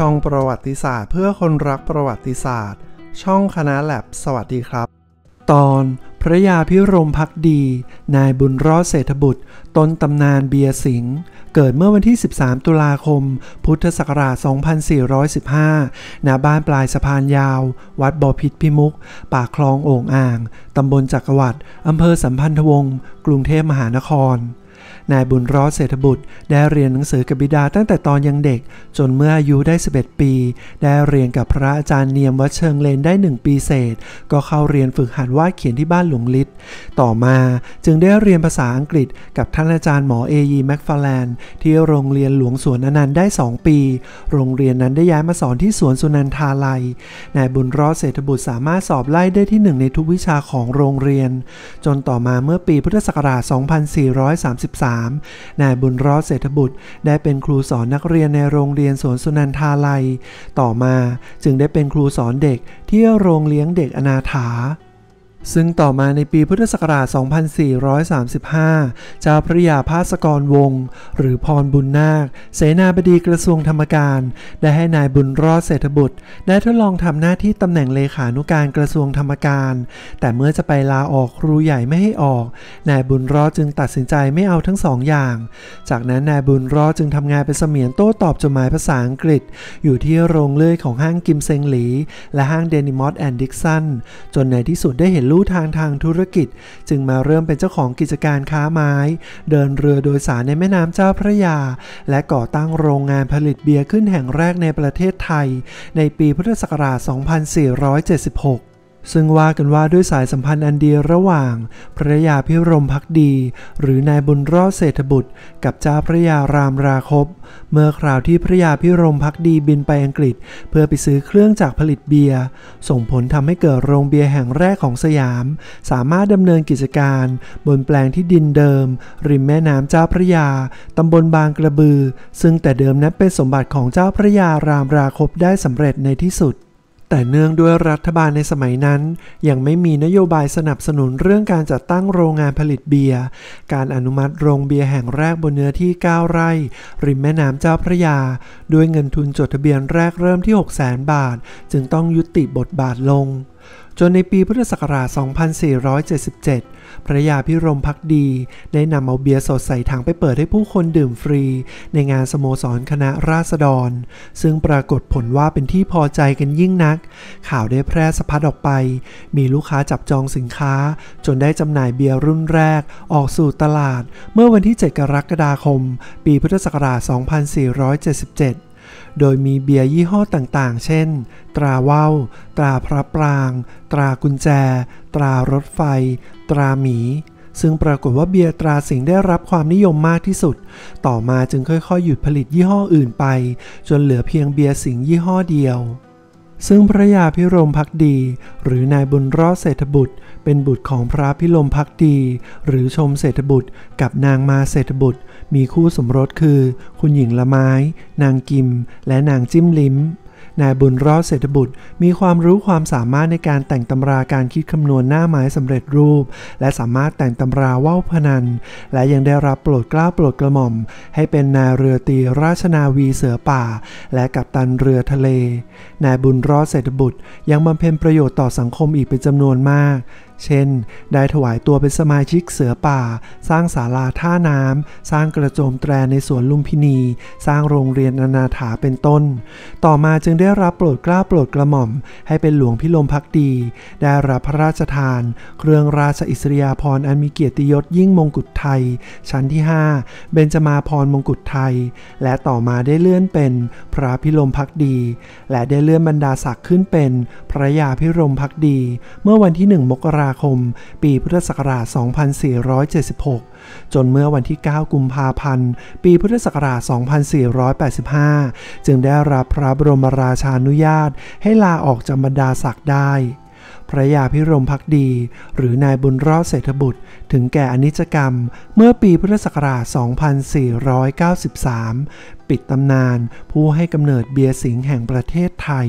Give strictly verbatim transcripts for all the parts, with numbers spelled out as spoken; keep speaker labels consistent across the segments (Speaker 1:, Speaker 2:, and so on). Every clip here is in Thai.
Speaker 1: ช่องประวัติศาสตร์เพื่อคนรักประวัติศาสตร์ช่องคณะแลบสวัสดีครับตอนพระยาพิรมภักดีนายบุญรอดเศรษฐบุตรต้นตำนานเบียร์สิงห์เกิดเมื่อวันที่สิบสามตุลาคมพุทธศักราชสองพันสี่ร้อยสิบห้าณบ้านปลายสะพานยาววัดบ่อพิษพิมุขปากคลองโอ่งอ่างตำบลจักรวรรดิอำเภอสัมพันธวงศ์กรุงเทพมหานครนายบุญรอดเศรษฐบุตรได้เรียนหนังสือกับบิดาตั้งแต่ตอนยังเด็กจนเมื่ออายุได้สิบเอ็ดปีได้เรียนกับพระอาจารย์เนียมวัดเชิงเลนได้หนึ่งปีเศษก็เข้าเรียนฝึกหัดวาดเขียนที่บ้านหลวงฤทธิ์ต่อมาจึงได้เรียนภาษาอังกฤษกับท่านอาจารย์หมอเอยีแม็กฟาร์แลนด์ที่โรงเรียนหลวงสวนอนันต์ได้สองปีโรงเรียนนั้นได้ย้ายมาสอนที่สวนสุนันทาลัยนายบุญรอดเศรษฐบุตรสามารถสอบไล่ได้ที่หนึ่งในทุกวิชาของโรงเรียนจนต่อมาเมื่อปีพุทธศักราชสองพันสี่ร้อยสามสิบสามนายบุญรอดเศรษฐบุตรได้เป็นครูสอนนักเรียนในโรงเรียนสวนสุนันทาลัยต่อมาจึงได้เป็นครูสอนเด็กที่โรงเลี้ยงเด็กอนาถาซึ่งต่อมาในปีพุทธศักราชสองพันสี่ร้อยสามสิบห้าเจ้าพระยาภาสกรวงศ์หรือพรบุญนาคเสนาบดีกระทรวงธรรมการได้ให้นายบุญรอดเศรษฐบุตรได้ทดลองทำหน้าที่ตำแหน่งเลขานุการกระทรวงธรรมการแต่เมื่อจะไปลาออกครูใหญ่ไม่ให้ออกนายบุญรอดจึงตัดสินใจไม่เอาทั้งสองอย่างจากนั้นนายบุญรอดจึงทำงานเป็นเสมียนโต้ตอบจดหมายภาษาอังกฤษอยู่ที่โรงเลื่อยของห้างกิมเซงหลีและห้างเดนิมอสแอนด์ดิกสันจนในที่สุดได้เห็นลู่ทางทางธุรกิจจึงมาเริ่มเป็นเจ้าของกิจการค้าไม้เดินเรือโดยสารในแม่น้ำเจ้าพระยาและก่อตั้งโรงงานผลิตเบียร์ขึ้นแห่งแรกในประเทศไทยในปีพุทธศักราชสองพันสี่ร้อยเจ็ดสิบหกซึ่งว่ากันว่าด้วยสายสัมพันธ์อันดีระหว่างพระยาพิรมภักดีหรือนายบุญรอดเศรษฐบุตรกับเจ้าพระยารามราคบเมื่อคราวที่พระยาพิรมภักดีบินไปอังกฤษเพื่อไปซื้อเครื่องจักรผลิตเบียร์ส่งผลทำให้เกิดโรงเบียร์แห่งแรกของสยามสามารถดำเนินกิจการบนแปลงที่ดินเดิมริมแม่น้ำเจ้าพระยาตำบลบางกระบือซึ่งแต่เดิมนั้นเป็นสมบัติของเจ้าพระยารามราคบได้สำเร็จในที่สุดแต่เนื่องด้วยรัฐบาลในสมัยนั้นยังไม่มีนโยบายสนับสนุนเรื่องการจัดตั้งโรงงานผลิตเบียร์การอนุมัติโรงเบียร์แห่งแรกบนเนื้อที่เก้าไร่ริมแม่น้ำเจ้าพระยาด้วยเงินทุนจดทะเบียนแรกเริ่มที่ หกแสน บาทจึงต้องยุติบทบาทลงจนในปีพุทธศักราชสองพันสี่ร้อยเจ็ดสิบเจ็ดพระยาพิรมภักดีได้นำเอาเบียร์สดใส่ถังไปเปิดให้ผู้คนดื่มฟรีในงานสโมสรคณะราษฎรซึ่งปรากฏผลว่าเป็นที่พอใจกันยิ่งนักข่าวได้แพร่สะพัดออกไปมีลูกค้าจับจองสินค้าจนได้จำหน่ายเบียร์รุ่นแรกออกสู่ตลาดเมื่อวันที่เจ็ดกรกฎาคมปีพุทธศักราชสองพันสี่ร้อยเจ็ดสิบเจ็ดโดยมีเบียร์ยี่ห้อต่างๆเช่นตราว่าวตราพระปรางตรากุญแจตรารถไฟตราหมีซึ่งปรากฏว่าเบียร์ตราสิงห์ได้รับความนิยมมากที่สุดต่อมาจึงค่อยๆหยุดผลิตยี่ห้ออื่นไปจนเหลือเพียงเบียร์สิงห์ยี่ห้อเดียวซึ่งพระยาพิรมภักดีหรือนายบุญรอดเศรษฐบุตรเป็นบุตรของพระพิรมภักดีหรือชมเศรษฐบุตรกับนางมาเศรษฐบุตรมีคู่สมรสคือคุณหญิงละไม้นางกิมและนางจิ้มลิ้มนายบุญรอดเศรษฐบุตรมีความรู้ความสามารถในการแต่งตำราการคิดคำนวณหน้าไม้สำเร็จรูปและสามารถแต่งตำราว่าวพนันและยังได้รับโปรดเกล้าโปรดกระหม่อมให้เป็นนายเรือตีราชนาวีเสือป่าและกัปตันเรือทะเลนายบุญรอดเศรษฐบุตรยังบำเพ็ญประโยชน์ต่อสังคมอีกเป็นจำนวนมากเช่นได้ถวายตัวเป็นสมาชิกเสือป่าสร้างศาลาท่าน้ำสร้างกระโจมแตรในสวนลุมพินีสร้างโรงเรียนอนาถาเป็นต้นต่อมาจึงได้รับโปรดเกล้าโปรดกระหม่อมให้เป็นหลวงพิรมภักดีได้รับพระราชทานเครื่องราชอิสริยาภรณ์อันมีเกียรติยศยิ่งมงกุฎไทยชั้นที่ห้าเบญจมาภรณ์มงกุฎไทยและต่อมาได้เลื่อนเป็นพระพิรมภักดีและได้เลื่อนบรรดาศักดิ์ขึ้นเป็นพระยาพิรมภักดีเมื่อวันที่หนึ่งมกราคมปีพุทธศักราชสองพันสี่ร้อยเจ็ดสิบหกจนเมื่อวันที่เก้ากุมภาพันธ์ปีพุทธศักราชสองพันสี่ร้อยแปดสิบห้าจึงได้รับพระบรมราชานุญาตให้ลาออกจากบรรดาศักดิ์ได้พระยาพิรมภักดีหรือนายบุญรอดเศรษฐบุตรถึงแก่อนิจกรรมเมื่อปีพุทธศักราชสองพันสี่ร้อยเก้าสิบสามปิดตำนานผู้ให้กำเนิดเบียร์สิงห์แห่งประเทศไทย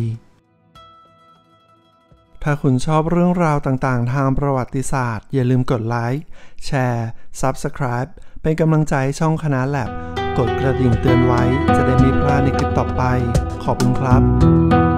Speaker 1: ถ้าคุณชอบเรื่องราวต่างๆทางประวัติศาสตร์อย่าลืมกดไลค์แชร์ ซับสไครบ์เป็นกำลังใจให้ช่องคณะแลบกดกระดิ่งเตือนไว้จะได้ไม่พลาดในคลิปต่อไปขอบคุณครับ